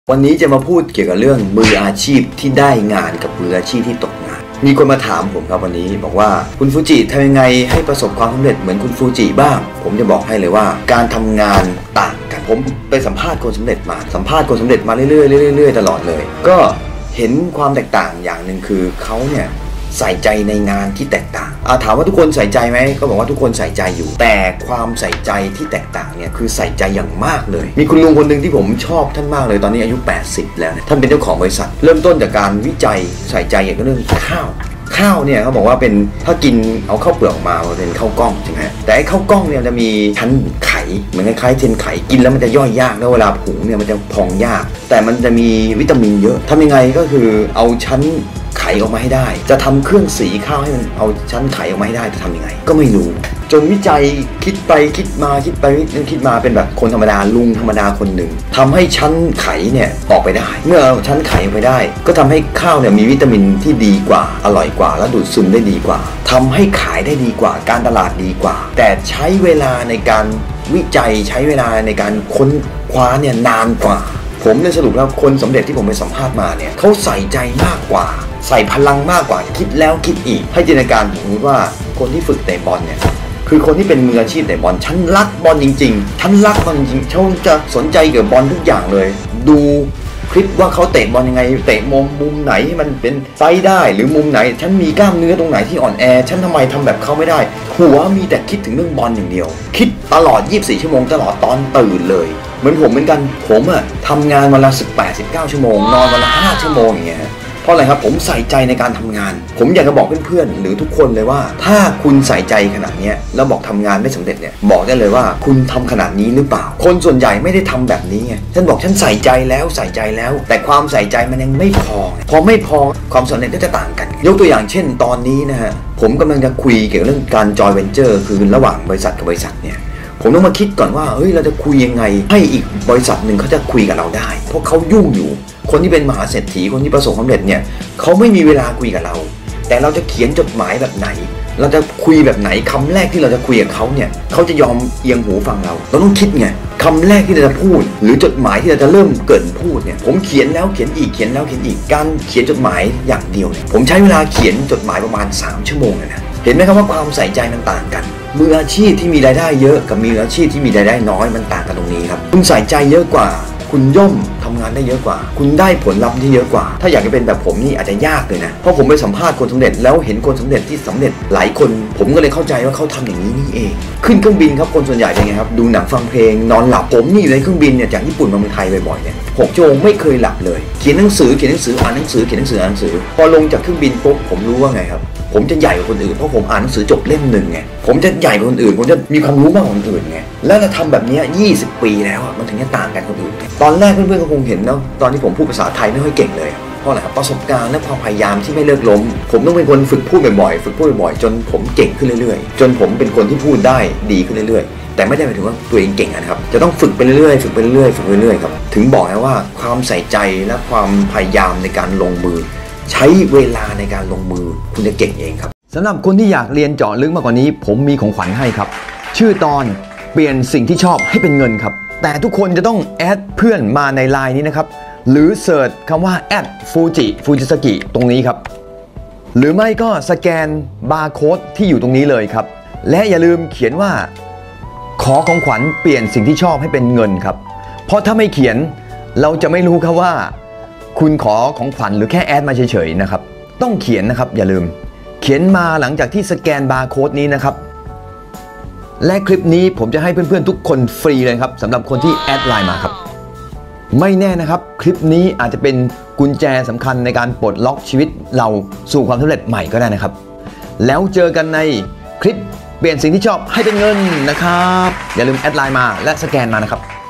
วันนี้จะมาพูดเกี่ยวกับเรื่องมืออาชีพที่ได้งานกับมืออาชีพที่ตกงานมีคนมาถามผมครับวันนี้บอกว่าคุณฟูจิทำยังไงให้ประสบความสำเร็จเหมือนคุณฟูจิบ้างผมจะบอกให้เลยว่าการทำงานต่างกันผมไปสัมภาษณ์คนสำเร็จมาเรื่อยๆตลอดเลยก็เห็นความแตกต่างอย่างหนึ่งคือเขาเนี่ยใส่ใจในงานที่แตกต่างถามว่าทุกคนใส่ใจไหมก็บอกว่าทุกคนใส่ใจอยู่แต่ความใส่ใจที่แตกต่างเนี่ยคือใส่ใจอย่างมากเลยมีคุณลุงคนหนึ่งที่ผมชอบท่านมากเลยตอนนี้อายุ80แล้วท่านเป็นเจ้าของบริษัทเริ่มต้นจากการวิจัยใส่ใจเกี่ยวกับเรื่องข้าวเนี่ยเขาบอกว่าเป็นถ้ากินเอาข้าวเปลือกออกมาเป็นข้าวกล้องใช่ไหมแต่ไอ้ข้าวกล้องเนี่ยจะมีชั้นไขเหมือนคล้ายๆเทนไขกินแล้วมันจะย่อยยากแล้วเวลาหุงเนี่ยมันจะพองยากแต่มันจะมีวิตามินเยอะทำยังไงก็คือเอาชั้นไขออกมาให้ได้จะทำเครื่องสีข้าวให้มันเอาชั้นไขออกมาให้ได้จะทำยังไงก็ไม่รู้จนวิจัยคิดไปคิดมาเป็นแบบคนธรรมดาลุงธรรมดาคนหนึ่งทำให้ชั้นไขเนี่ยออกไปได้เมื่อชั้นไขออกไปได้ก็ทำให้ข้าวเนี่ยมีวิตามินที่ดีกว่าอร่อยกว่าและดูดซึมได้ดีกว่าทำให้ขายได้ดีกว่าการตลาดดีกว่าแต่ใช้เวลาในการวิจัยใช้เวลาในการค้นคว้าเนี่ยนานกว่าผมเนี่ยสรุปแล้วคนสำเร็จที่ผมไปสัมภาษณ์มาเนี่ยเขาใส่ใจมากกว่าใส่พลังมากกว่าคิดแล้วคิดอีกให้จินตนาการผมว่าคนที่ฝึกเตะบอลเนี่ยคือคนที่เป็นมืออาชีพเตะบอลฉันรักบอลจริงๆฉันรักบอลจริงๆเขาจะสนใจเกี่ยวกับบอลทุกอย่างเลยดูคลิปว่าเขาเตะบอลยังไงเตะมุมไหนมันเป็นไซด์ได้หรือมุมไหนฉันมีกล้ามเนื้อตรงไหนที่อ่อนแอฉันทำไมทำแบบเขาไม่ได้หัวมีแต่คิดถึงเรื่องบอลอย่างเดียวคิดตลอด24ชั่วโมงตลอดตอนตื่นเลยเหมือนผมเหมือนกันผมทำงานวันละ18-19ชั่วโมงนอนวันละ5ชั่วโมงอย่างเงี้ยเพราะอะไรครับผมใส่ใจในการทำงานผมอยากจะบอกเพื่อนๆหรือทุกคนเลยว่าถ้าคุณใส่ใจขนาดนี้แล้วบอกทำงานไม่สำเร็จเนี่ยบอกได้เลยว่าคุณทำขนาดนี้หรือเปล่าคนส่วนใหญ่ไม่ได้ทำแบบนี้ไงฉันบอกฉันใส่ใจแล้วแต่ความใส่ใจมันยังไม่พอพอไม่พอความสำเร็จก็จะต่างกันยกตัวอย่างเช่นตอนนี้นะฮะผมกำลังจะคุยเกี่ยวกับเรื่องการจอยเวนเจอร์คือระหว่างบริษัทกับบริษัทเนี่ยผมต้องมาคิดก่อนว่าเฮ้ยเราจะคุยยังไงให้อีกบริษัทหนึ่งเขาจะคุยกับเราได้เพราะเขายุ่งอยู่คนที่เป็นมหาเศรษฐีคนที่ประสบความสำเร็จเนี่ยเขาไม่มีเวลาคุยกับเราแต่เราจะเขียนจดหมายแบบไหนเราจะคุยแบบไหนคำแรกที่เราจะคุยกับเขาเนี่ยเขาจะยอมเอียงหูฟังเราต้องคิดไงคำแรกที่เราจะพูดหรือจดหมายที่เราจะเริ่มเกิดพูดเนี่ยผมเขียนแล้วเขียนอีกการเขียนจดหมายอย่างเดียวเนี่ยผมใช้เวลาเขียนจดหมายประมาณ3ชั่วโมงนะเห็นไหมครับว่าความใส่ใจมันต่างกันมืออาชีพที่มีรายได้เยอะกับมืออาชีพที่มีรายได้น้อยมันต่างกันตรงนี้ครับคุณใส่ใจเยอะกว่าคุณย่อมทำงานได้เยอะกว่าคุณได้ผลลัพธ์ที่เยอะกว่าถ้าอยากจะเป็นแบบผมนี่อาจจะยากเลยนะเพราะผมไปสัมภาษณ์คนสำเร็จแล้วเห็นคนสำเร็จที่สำเร็จหลายคนผมก็เลยเข้าใจว่าเขาทำอย่างนี้นี่เองขึ้นเครื่องบินครับคนส่วนใหญ่เป็นไงครับดูหนังฟังเพลงนอนหลับผมนี่อยู่ในเครื่องบินเนี่ยจากญี่ปุ่นมาเมืองไทยบ่อยๆเนี่ย6 ชั่วโมงไม่เคยหลับเลยเขียนหนังสืออ่านหนังสือพอลงจากเครื่องบินปุ๊บผมรู้ว่าไงครับผมจะใหญ่กว่าคนอื่นเพราะผมอ่านหนังสือจบเล่มหนึ่งไงผมจะใหญ่กว่าคนอื่นผมจะมีความรู้มากกว่าคนอื่นไงแล้วเราทำแบบนี้20 ปีแล้วมันถึงจะต่างกันคนอื่นตอนแรกเพื่อนๆก็คงเห็นเนาะตอนที่ผมพูดภาษาไทยไม่ค่อยเก่งเลยเพราะอะไรครับประสบการณ์และความพยายามที่ไม่เลิกล้มผมต้องเป็นคนฝึกพูดบ่อยๆจนผมเก่งขึ้นเรื่อยๆจนผมเป็นคนที่พูดได้ดีขึ้นเรื่อยๆแต่ไม่ได้หมายถึงว่าตัวเองเก่งนะครับจะต้องฝึกไปเรื่อยๆครับถึงบอกนะว่าความใส่ใจและความพยายามในการลงมือใช้เวลาในการลงมือคุณจะเก่งเองครับสำหรับคนที่อยากเรียนเจาะลึกมากกว่านี้ผมมีของขวัญให้ครับชื่อตอนเปลี่ยนสิ่งที่ชอบให้เป็นเงินครับแต่ทุกคนจะต้องแอดเพื่อนมาในไลน์นี้นะครับหรือเสิร์ชคำว่าฟูจิสกิตรงนี้ครับหรือไม่ก็สแกนบาร์โค้ดที่อยู่ตรงนี้เลยครับและอย่าลืมเขียนว่าขอของขวัญเปลี่ยนสิ่งที่ชอบให้เป็นเงินครับเพราะถ้าไม่เขียนเราจะไม่รู้ครับว่าคุณขอของขวัญหรือแค่แอดมาเฉยๆนะครับต้องเขียนนะครับอย่าลืมเขียนมาหลังจากที่สแกนบาร์โค้ดนี้นะครับและคลิปนี้ผมจะให้เพื่อนๆทุกคนฟรีเลยครับสำหรับคนที่แอดไลน์มาครับไม่แน่นะครับคลิปนี้อาจจะเป็นกุญแจสำคัญในการปลดล็อกชีวิตเราสู่ความสำเร็จใหม่ก็ได้นะครับแล้วเจอกันในคลิปเปลี่ยนสิ่งที่ชอบให้เป็นเงินนะครับอย่าลืมแอดไลน์มาและสแกนมานะครับ